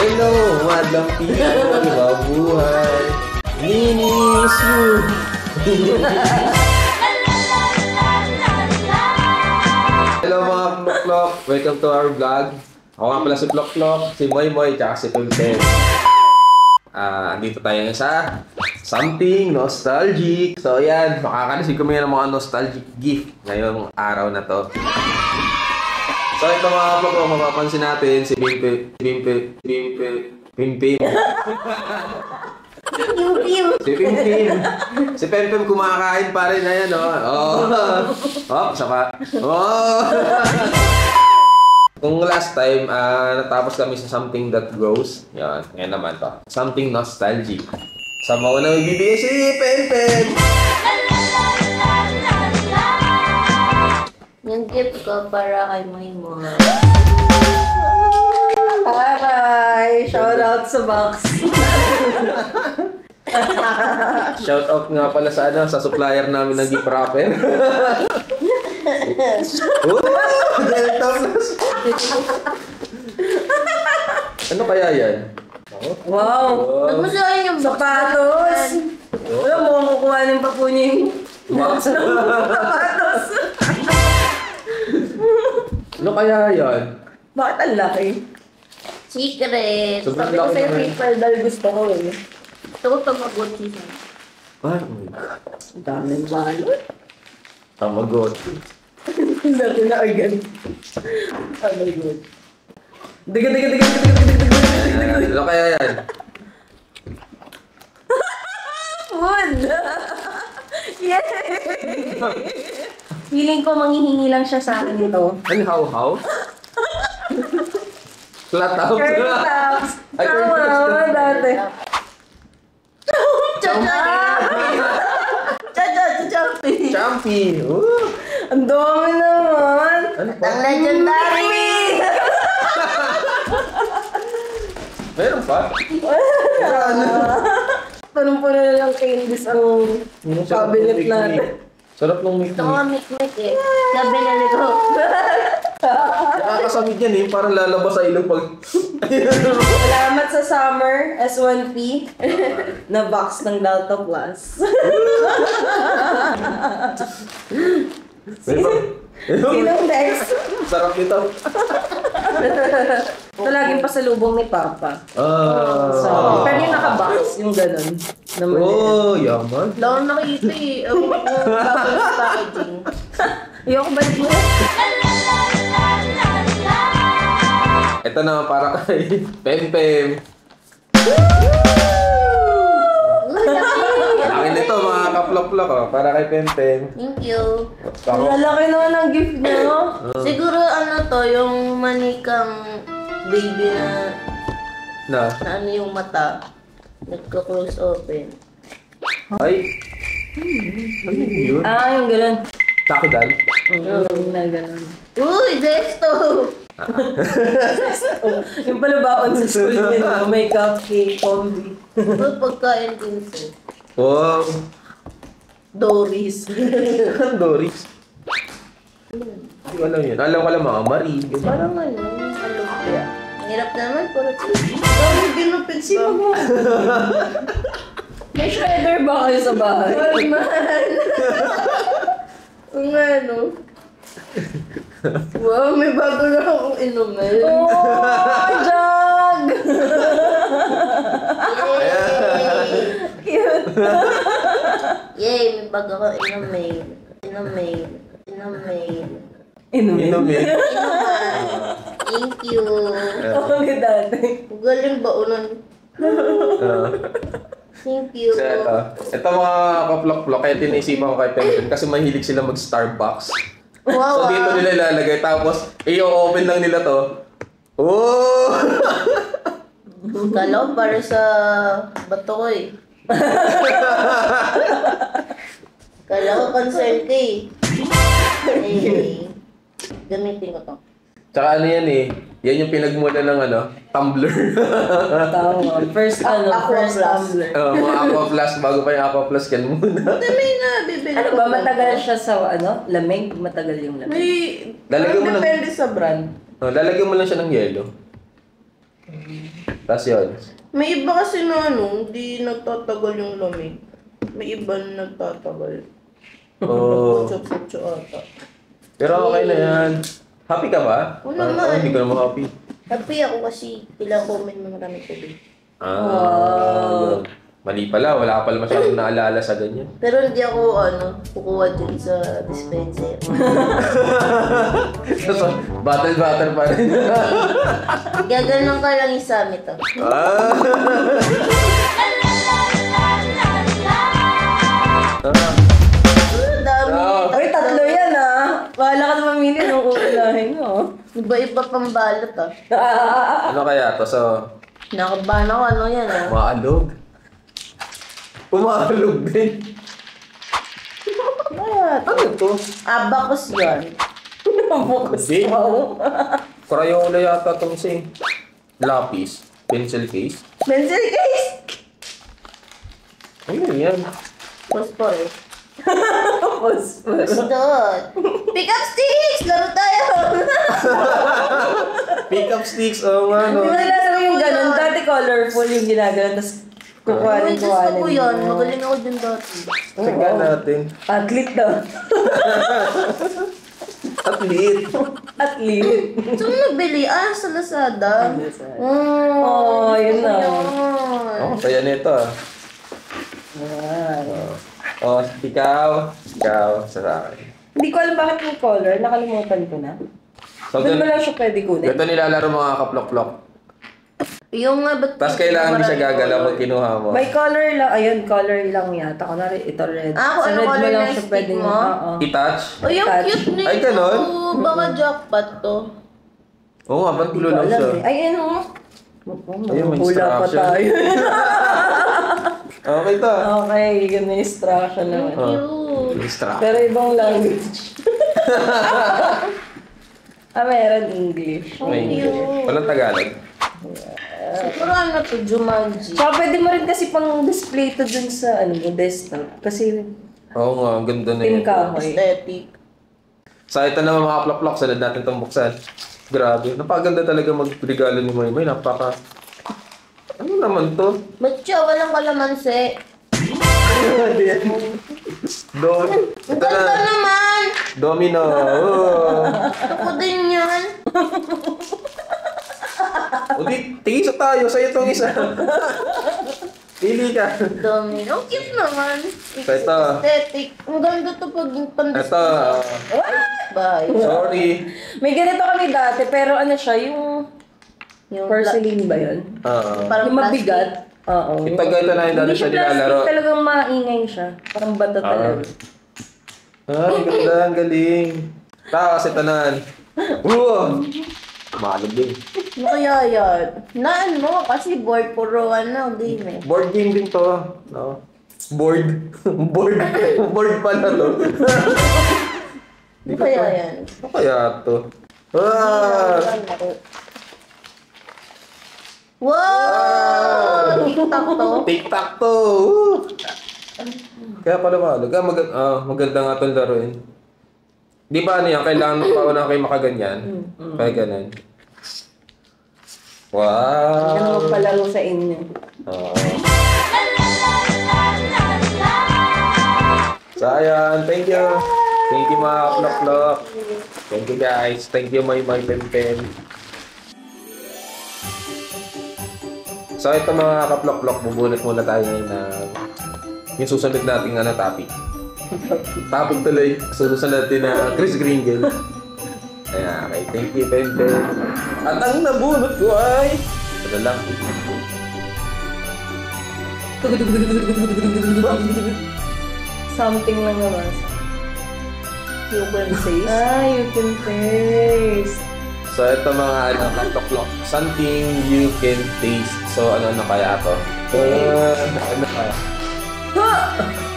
Hello, madlang people, mabuhay. Minis you. Hello mga Klok-Klok, welcome to our vlog. Ako nga pala si Klok-Klok, si Moy-Moy, tsaka si Pimpen. Andito tayo sa something nostalgic. So yan, makakanisig kami ng mga nostalgic gift ngayong araw na to. So ito mga Klok-Klok, mapapansin natin si Pimpim. Si Pimpim. Si Pimpim kumakain pa rin na yan, saka. Kung last time, natapos kami sa something that grows. Yan, ngayon naman to. Something nostalgic. Sa mauna magbibigay si Pimpim. Yung gift ko para kay Moy-Moy. Hi! Shout out sa box. Shout out nga pala sa sa supplier namin ng gift wrapper. Delta Plus. Ano kaya yan? Wow! Nagmasahin yung Sapatos! Wala mo, kukuhanin pa po niya yung box ng sapatos. Ano kaya yan? Bakit ang laki? secret. Sobrang Sabi ko laki sa'yo, naman. paper dahil gusto ko eh. Gusto ko Tamagotchi. Oh my God. Ang daming balot. Tamagotchi. Laki na agad. Oh my God. Diga. Ano kaya yan? Food! Yay! Feeling ko manghihingi lang siya sa akin ito. Ano how? Flat out. Curly tops! Ay, curly tops. Tama, dati. Chachapi! Champy. Ang dami naman! Ano pa? Ang legendary! Meron pa? Punong-puno na lang candies ang cabinet natin. Sarap ng mikmi. Ito nga mikmik eh. Sabi na ko. Nakakasamid yan eh. Parang lalabas sa ilong pag... Salamat sa Summer S1P na box ng Delta Plus. Sinong next? Sarap nito. Ito laging pasalubong ni Papa. So, pero yung naka-box, yung ganun. Oh, yaman. Wala akong nakita eh. Ako babalik sa packaging. Ayoko balik mo. Ito naman para kay Pempem. Akin ito mga kaplok-plok para kay Pempem. Thank you. Ang lalaki naman ang gift niyo. Siguro ano to, yung manikang baby na ano yung mata. Nagka-close open. Ay. Ano yun? Yung ganun. Takidal? Na ganun. Uy, Zesto! Yung pala baon sa school nila, may cupcake, combi. Uy, pagkain din siya. Oh. Doris. Doris. Hindi ko alam yun. Alam ko lang mga Marie. Parang ano, alupya. Hirap naman, puro cheese. Dami ginupit pa. May shredder ba kayo sa bahay? Normal. Ang ano. Wow, may bago na akong inumin. Oh, jug! Cute. Yay, may bago akong inumin. Inumin. Inumin. Thank you. Oo, ni dati. Galing ba unan? Thank you. So, ito mga kaplok-plok, kaya tinisipan ko kay Pempem kasi mahilig sila mag-Starbucks. Wow, So dito nila ilalagay, tapos i-open lang nila to. Oh! Kala ko para sa bato ko eh. Kala ko concern ka eh. Eh, gamitin ko to. Tsaka ano yan eh, yan yung pinagmula ng Tumblr. Tama. First tumbler. Mga Aqua Plus, bago pa yung Aqua Plus kan muna. May na, bibili Ano ko ba, to. matagal siya sa lamig? Matagal yung lamig. May, Lalagyan mo depende sa brand. Lalagyan mo lang siya ng yelo. Tapos yun. May iba kasi na hindi nagtatagal yung lamig. May iba na nagtatagal. Oh. Putyo-putyo ata. Pero okay na yan. Happy ka ba? Oo naman. Hindi ka naman happy. Happy ako kasi ilang comment mo marami tubig. Yun. Mali pala. Wala ka pala masyadong naalala sa ganyan. Pero hindi ako kukuha dun sa dispenser. So, battle pa rin. Gaganon ka lang yung summit Ah. Dami. Ay, tatlo yan Bahala ka na mamili nung uunahin mo. Iba-iba pang balot Ano kaya to? So, Nakabahan ako ano yan maalog. Pumalog din. Ano to? Abacus yan. Focus Hindi. mo. Crayola yata itong si lapis. Pencil case. Pencil case! Ano yan? Phosphorus. Phosphorus. Doon. Pick up sticks! Laro tayo! Pick up sticks. Oo nga, no? Di ba nasa yung ganun? Dati colorful yung ginaganon, tapos Uy, gusto kukuhanin. ko yan. Magaling ako dun dati. Tingnan natin. Athlete daw. Athlete. Athlete. Saan mo nabili? Sa Lazada. Oh, yun na. Oh, saya nito Oh, ikaw. Sa akin. Hindi ko alam bakit yung color. Nakalimutan ko na. So, Doon mo lang siya pwede kunin. ito nilalaro mga kaplok-plok. Yung nga, ba't... Tapos kailangan di siya gagalaw pag kinuha mo. May color lang. Ayun, color lang yata. Kunwari, ito red. Kung Sa ano red mo color lang na siya stick pwedeng... mo? Oo. I-touch? Oh, yung Touch. cute nito. Ay, ganon? Baka jackpot to. Oo nga, ba't Hindi ko tululaw alam siya? eh. Ay, ano? Ayun, may Hula pa instruction. tayo. Okay to. Okay, yun na instruction naman. Cute. Instruct. Pero ibang language. Meron English. May English. Walang Tagalog. Siguro ano to, Jumanji. Saka pwede mo rin kasi pang display to dun sa desktop. Kasi Oo nga, ang ganda na yun. team kahoy. Aesthetic. So ito naman mga plok-plok, sunod natin itong buksan. Grabe, napakaganda talaga mag-regalo ni Moy. Napaka... Ano naman to? Matcha, walang kalamansi. Ito Ang ganda na. naman! Domino. Oh. Ako din yan. O di, tigisa tayo. Sa'yo itong isa. Pili ka. Domino. Ang cute naman. So, ito. Aesthetic. Ang ganda to pag pandis. Ito. Bye. Sorry. May ganito kami dati, pero ano siya, yung porcelain ba yun? Parang Yung mabigat. Oo. Ito ganito na yung dati Hindi siya siya plastic, nilalaro. talagang maingay siya. Parang bato talaga. Ang ganda, ang galing. Tapos ito na. Wow! Malog din. Ano kaya yan? Na ano? Kasi board puro game eh. Board game din to. No? Board. Board pala to. Ano kaya yan? Ano kaya to? Ah! Wow! TikTok to. TikTok to! Kaya pala malog. Maganda nga itong laruin. Di ba ano yan? Kailangan pauna kayo makaganyan. Kaya ganun. Wow! Ano magpalaro sa inyo? Oo. So, ayan. Thank you. Thank you mga plok-plok. Thank you guys. Thank you my pen. So, ito mga kaplok-plok. Bubunot muna tayo ngayon na yung susunod nating topic. Topic tuloy. Susunod natin na Chris Gringle. Ayan, okay. Thank you, pen. At ang nabunot ko ay... Ito lang. Something lang naman. You can say. You can taste. So, ito mga kaplok-plok. Something you can taste. So, ano na kaya to? Ano kaya?